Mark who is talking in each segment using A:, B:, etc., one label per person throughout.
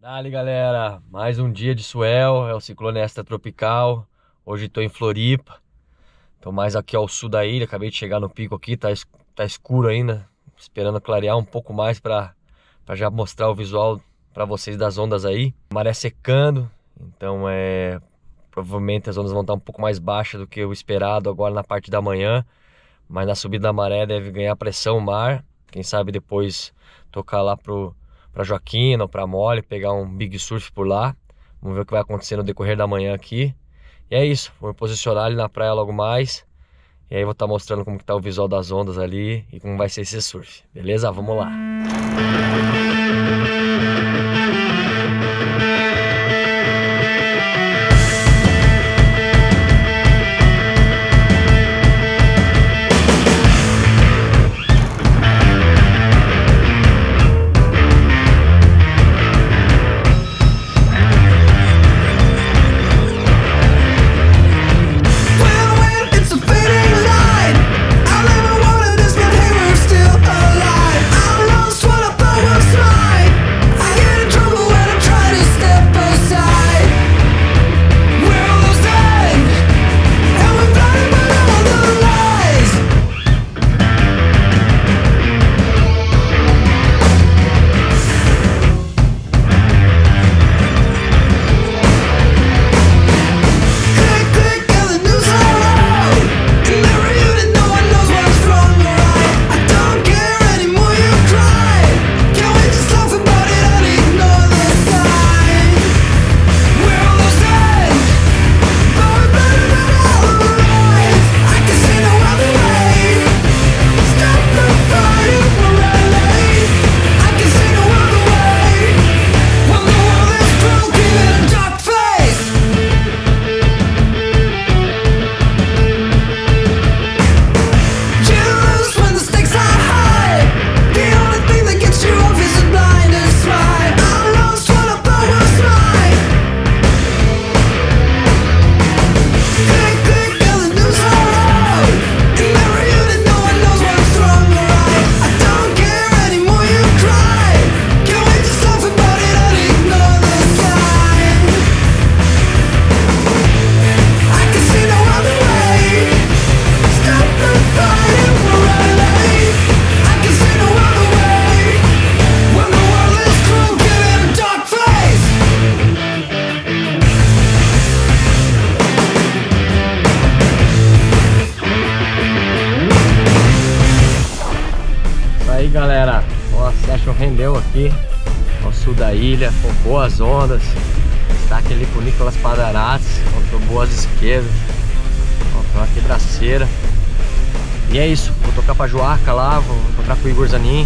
A: Dale, galera, mais um dia de swell, é o ciclone extratropical. Hoje estou em Floripa, estou mais aqui ao sul da ilha. Acabei de chegar no pico aqui, tá escuro ainda, esperando clarear um pouco mais para já mostrar o visual para vocês das ondas aí. Maré secando, então provavelmente as ondas vão estar um pouco mais baixas do que o esperado agora na parte da manhã, mas na subida da maré deve ganhar pressão o mar. Quem sabe depois tocar lá pra Joaquina ou pra Mole, pegar um Big Surf por lá. Vamos ver o que vai acontecer no decorrer da manhã aqui. E é isso, vou me posicionar ali na praia logo mais. E aí vou estar mostrando como que tá o visual das ondas ali e como vai ser esse surf. Beleza? Vamos lá! Aí, galera, a session rendeu aqui ao sul da ilha, com boas ondas. Está aquele com Nicolas Padarates, com boas esquerdas, com uma quebraceira. E é isso, vou tocar pra Joaca lá, vou encontrar com o Igor Zanin.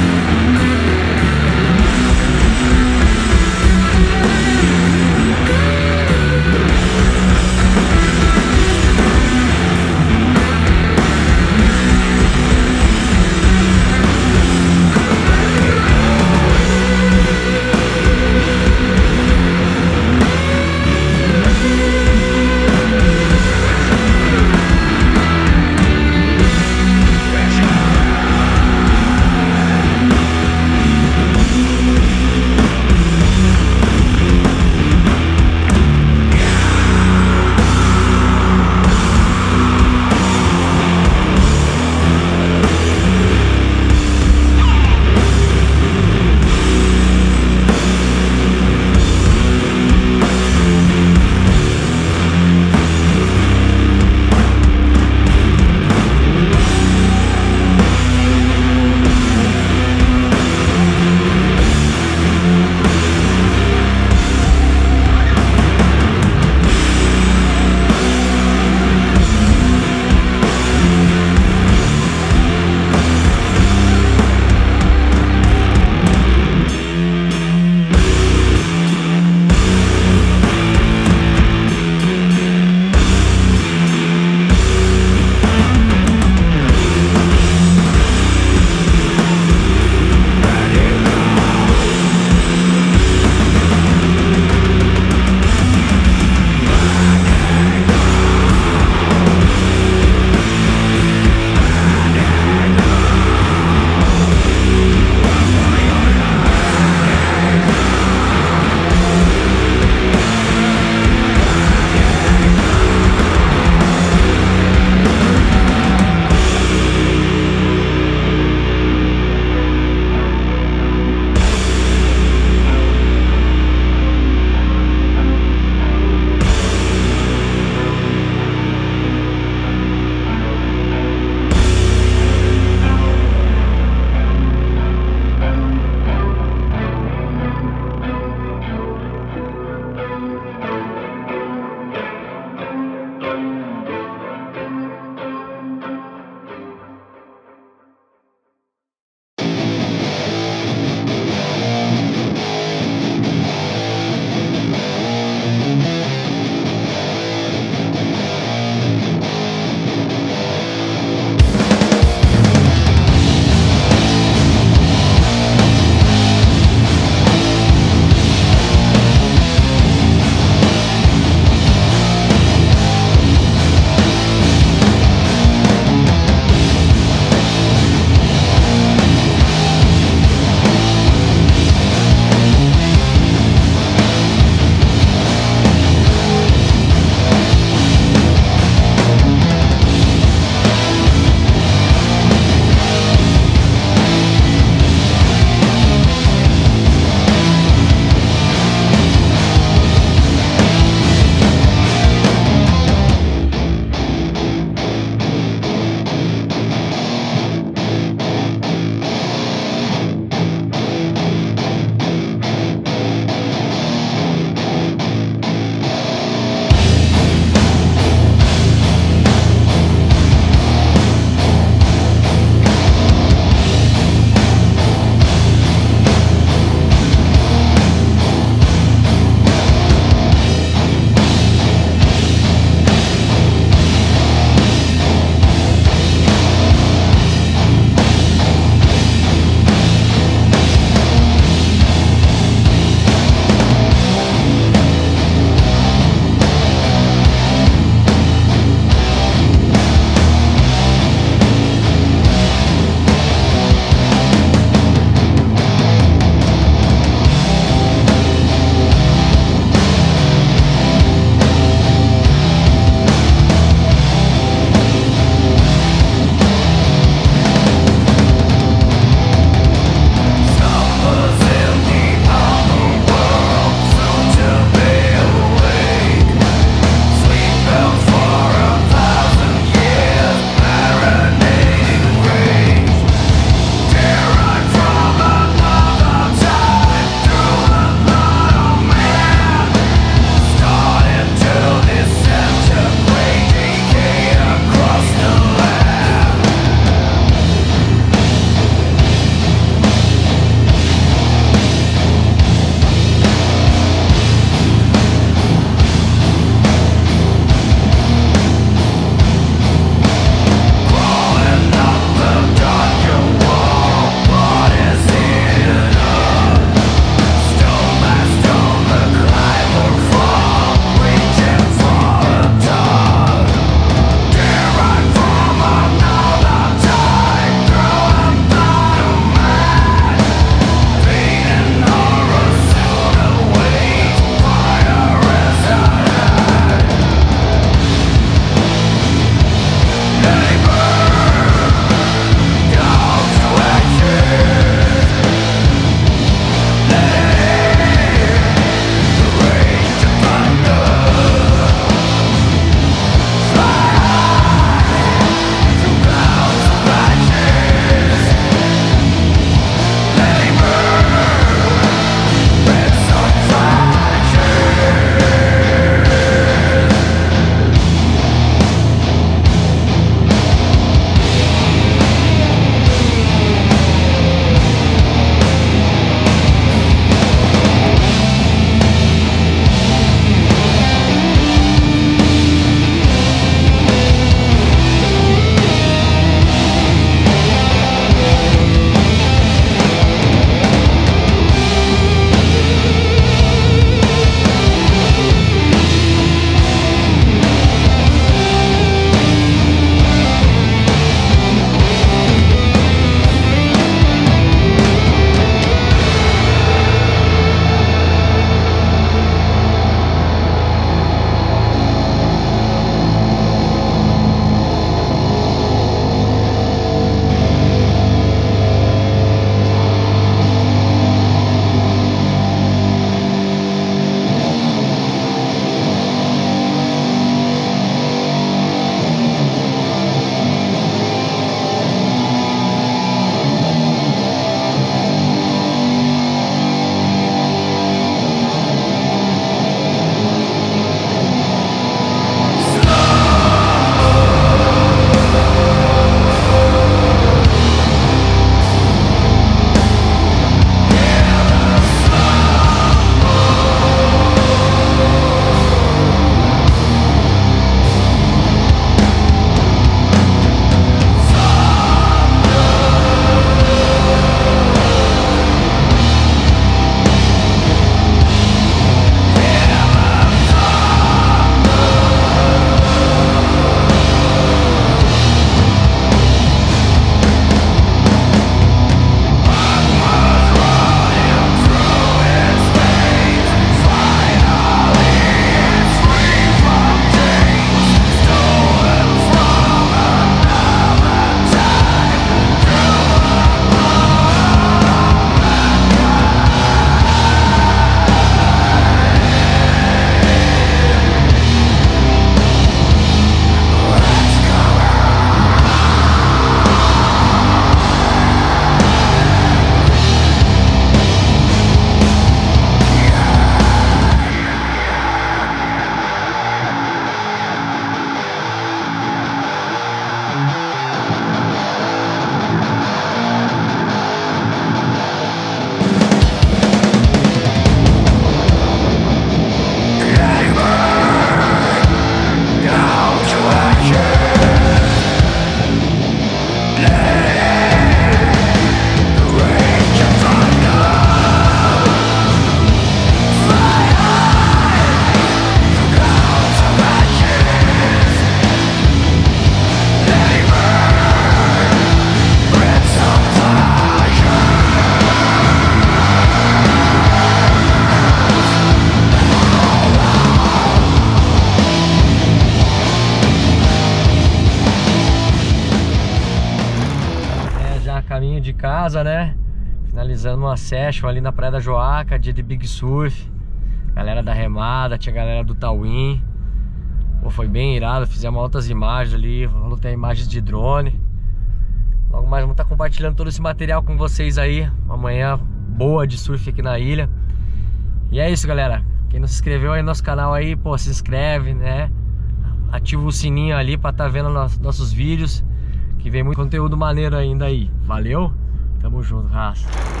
A: caminho de casa, né? Finalizando uma session ali na Praia da Joaca, dia de Big Surf. Galera da remada, tinha galera do Tawin. Pô, foi bem irado, fizemos altas imagens ali, vamos ter imagens de drone. Logo mais vamos estar compartilhando todo esse material com vocês aí. Uma manhã boa de surf aqui na ilha. E é isso, galera. Quem não se inscreveu aí no nosso canal aí, pô, se inscreve, né? Ativa o sininho ali pra estar vendo nossos vídeos, que vem muito conteúdo maneiro ainda aí. Valeu? Tamo junto, raça.